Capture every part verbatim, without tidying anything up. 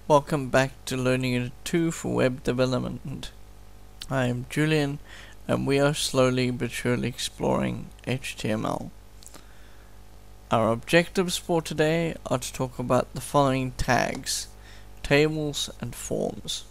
Welcome back to Learning lu two for Web Development. I am Julian and we are slowly but surely exploring H T M L. Our objectives for today are to talk about the following tags: tables and forms.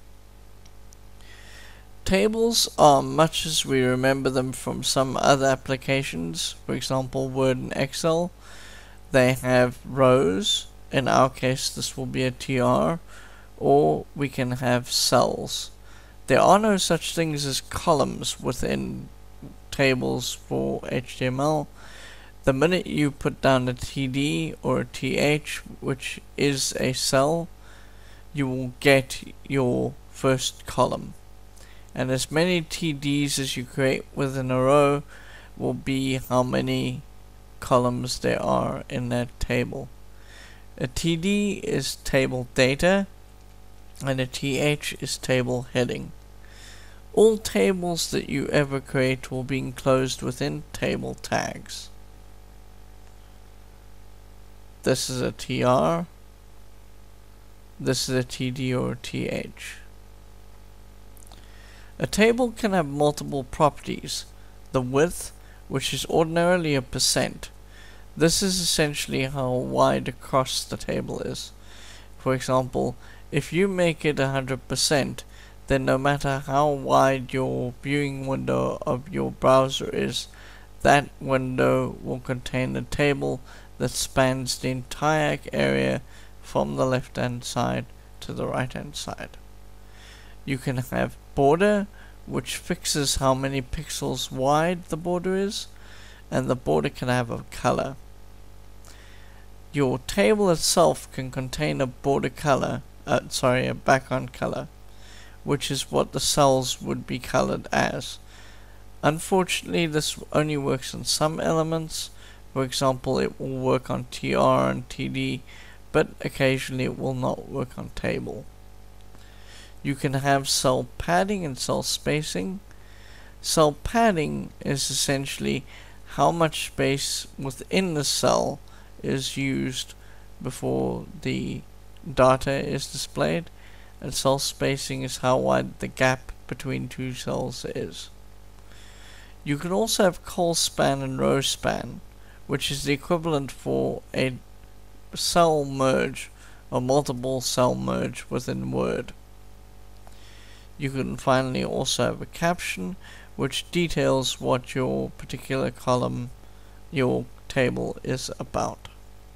Tables are much as we remember them from some other applications, for example Word and Excel. They have rows. In our case this will be a T R, or we can have cells. There are no such things as columns within tables for H T M L. The minute you put down a T D or a T H, which is a cell, you will get your first column. And as many T Ds as you create within a row will be how many columns there are in that table. A T D is table data and a T H is table heading. All tables that you ever create will be enclosed within table tags. This is a T R, this is a T D or a T H. A table can have multiple properties. The width, which is ordinarily a percent. This is essentially how wide across the table is. For example, if you make it one hundred percent, then no matter how wide your viewing window of your browser is, that window will contain a table that spans the entire area from the left hand side to the right hand side. You can have border, which fixes how many pixels wide the border is, and the border can have a color. Your table itself can contain a border color, uh, sorry, a background color, which is what the cells would be colored as. Unfortunately, this only works on some elements. For example, it will work on T R and T D, but occasionally it will not work on table. You can have cell padding and cell spacing. Cell padding is essentially how much space within the cell is used before the data is displayed, and cell spacing is how wide the gap between two cells is. You can also have col span and row span, which is the equivalent for a cell merge or multiple cell merge within Word. You can finally also have a caption, which details what your particular column, your table, is about.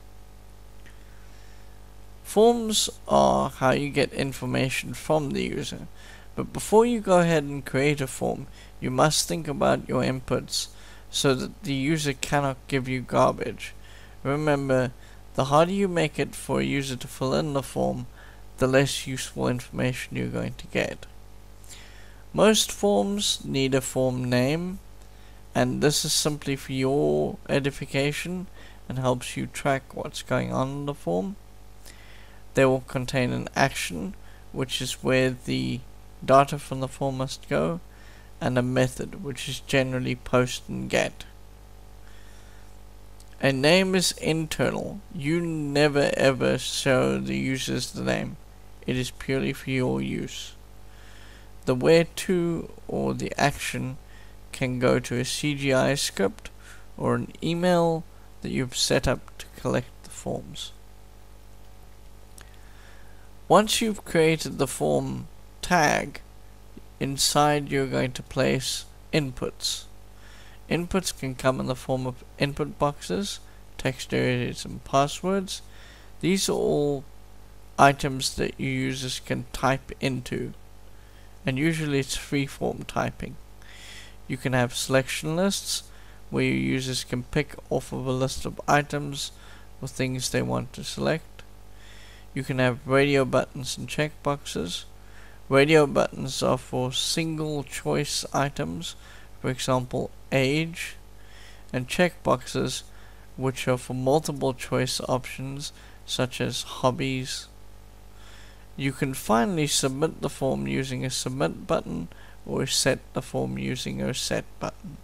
Forms are how you get information from the user, but before you go ahead and create a form, you must think about your inputs so that the user cannot give you garbage. Remember, the harder you make it for a user to fill in the form, the less useful information you're going to get. Most forms need a form name, and this is simply for your edification and helps you track what's going on in the form. They will contain an action, which is where the data from the form must go, and a method, which is generally post and get. A name is internal. You never ever show the users the name. It is purely for your use. The where to or the action can go to a C G I script or an email that you've set up to collect the forms. Once you've created the form tag, inside you're going to place inputs. Inputs can come in the form of input boxes, text areas, and passwords. These are all items that your users can type into, and usually it's free-form typing. You can have selection lists, where your users can pick off of a list of items or things they want to select. You can have radio buttons and checkboxes. Radio buttons are for single choice items, for example age, and checkboxes, which are for multiple choice options such as hobbies. You can finally submit the form using a submit button or set the form using a set button.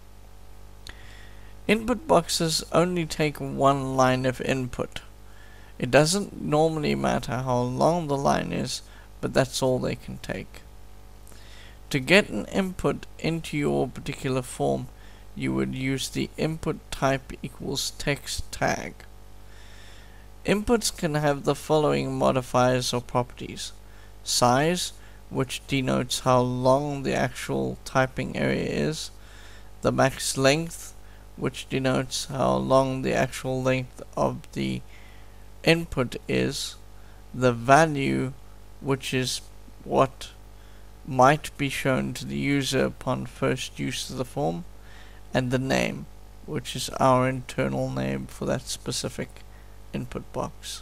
Input boxes only take one line of input. It doesn't normally matter how long the line is, but that's all they can take. To get an input into your particular form, you would use the input type equals text tag. Inputs can have the following modifiers or properties: size, which denotes how long the actual typing area is; the max length, which denotes how long the actual length of the input is; the value, which is what might be shown to the user upon first use of the form; and the name, which is our internal name for that specific input box.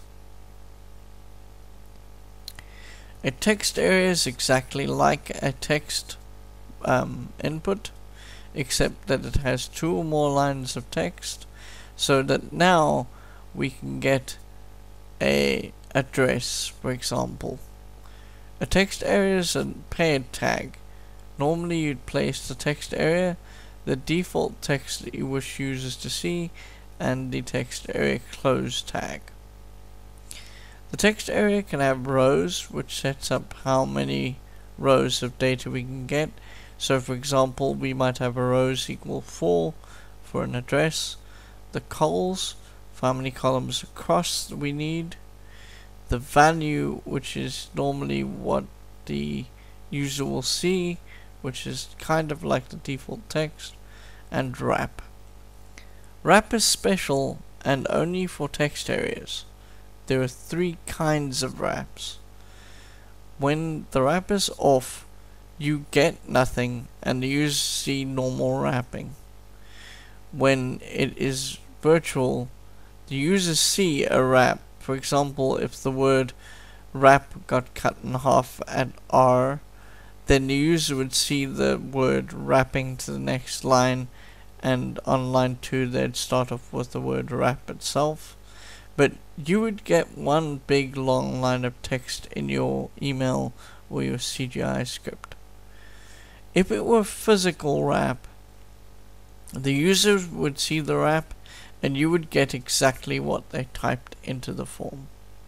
A text area is exactly like a text um, input, except that it has two or more lines of text, so that now we can get a address, for example. A text area is a paired tag. Normally you'd place the text area, the default text that you wish users to see, and the text area close tag. The text area can have rows, which sets up how many rows of data we can get. So for example, we might have a rows equal four for an address, the cols for how many columns across we need, the value, which is normally what the user will see, which is kind of like the default text, and wrap. Wrap is special and only for text areas. There are three kinds of wraps. When the wrap is off, you get nothing and the user see normal wrapping. When it is virtual, the users see a wrap. For example, if the word wrap got cut in half at R, then the user would see the word wrapping to the next line, and on line two they'd start off with the word wrap itself. But you would get one big long line of text in your email or your C G I script. If it were physical wrap, the user would see the wrap and you would get exactly what they typed into the form.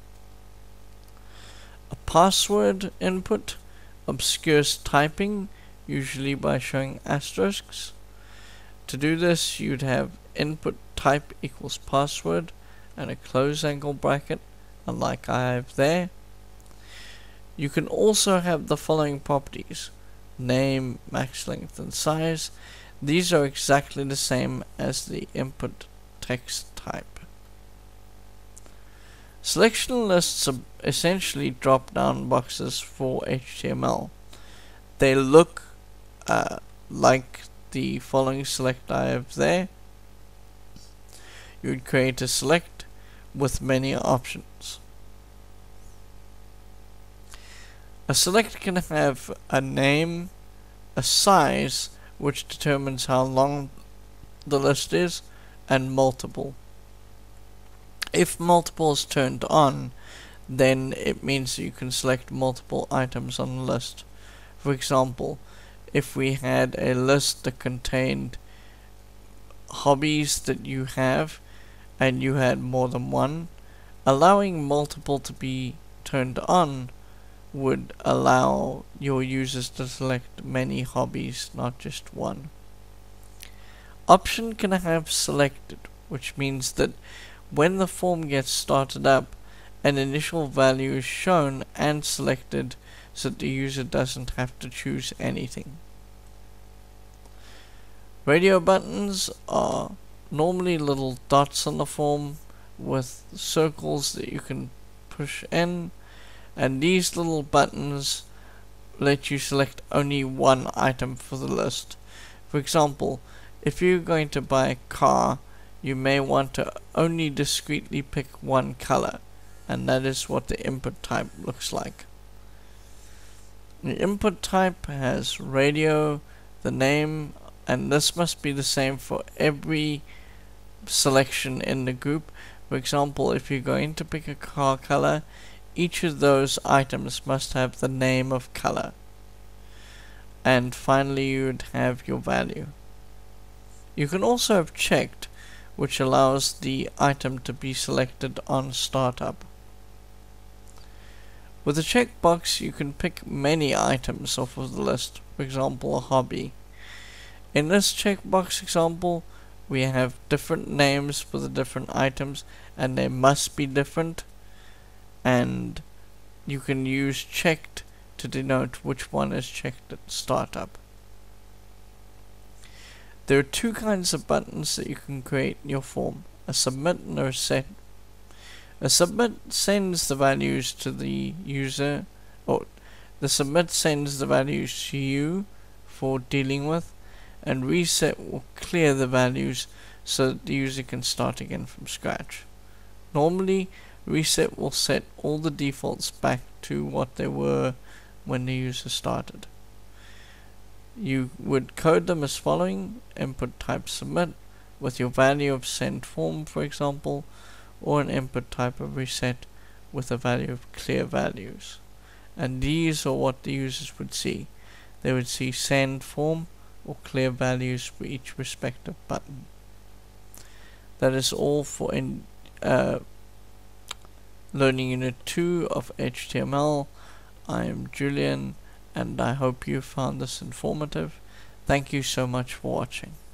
A password input obscures typing, usually by showing asterisks. To do this, you'd have input type equals password and a close angle bracket, unlike I have there. You can also have the following properties: name, max length, and size. These are exactly the same as the input text type. Selection lists are essentially drop-down boxes for H T M L. They look uh, like the following select I have there. You would create a select with many options. A select can have a name, a size, which determines how long the list is, and multiple. If multiple is turned on, then it means that you can select multiple items on the list. For example, if we had a list that contained hobbies that you have and you had more than one, allowing multiple to be turned on would allow your users to select many hobbies, not just one. Option can have selected, which means that when the form gets started up, an initial value is shown and selected so that the user doesn't have to choose anything. Radio buttons are normally little dots on the form with circles that you can push in, and these little buttons let you select only one item for the list. For example, if you're going to buy a car, you may want to only discretely pick one color, and that is what the input type looks like. The input type has radio, the name, and this must be the same for every selection in the group. For example, if you're going to pick a car color, each of those items must have the name of color. And finally, you would have your value. You can also have checked, which allows the item to be selected on startup. With a checkbox, you can pick many items off of the list, for example, a hobby. In this checkbox example, we have different names for the different items, and they must be different, and you can use checked to denote which one is checked at startup. There are two kinds of buttons that you can create in your form, a submit and a reset. A submit sends the values to the user, or the submit sends the values to you for dealing with, and reset will clear the values so that the user can start again from scratch. Normally, reset will set all the defaults back to what they were when the user started. You would code them as following: input type submit with your value of send form, for example, or an input type of reset with a value of clear values. And these are what the users would see. They would see send form or clear values for each respective button. That is all for in uh, Learning Unit two of H T M L. I am Julian, and I hope you found this informative. Thank you so much for watching.